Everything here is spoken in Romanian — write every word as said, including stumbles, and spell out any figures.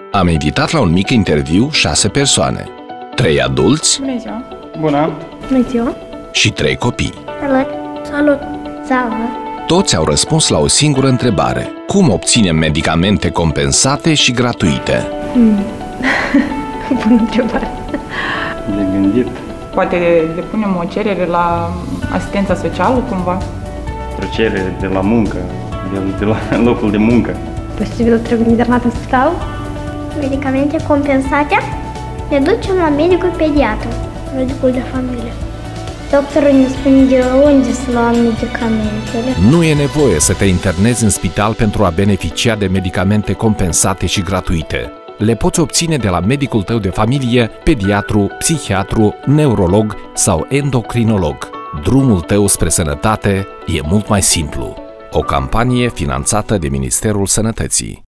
Am invitat la un mic interviu șase persoane. Trei adulți. Bună ziua! Bună! Bună ziua! Și trei copii. Salut! Salut! Salut! Toți au răspuns la o singură întrebare. Cum obținem medicamente compensate și gratuite? Hmm. Bună întrebare! De gândit. Poate depunem o cerere la asistența socială, cumva? O cerere de la muncă, de, de la locul de muncă. Posibil trebuie internat în spital? Medicamente compensate? Ne ducem la medicul pediatru, medicul de familie. Doctorul ne spune de unde să luăm medicamentele. Nu e nevoie să te internezi în spital pentru a beneficia de medicamente compensate și gratuite. Le poți obține de la medicul tău de familie, pediatru, psihiatru, neurolog sau endocrinolog. Drumul tău spre sănătate e mult mai simplu. O campanie finanțată de Ministerul Sănătății.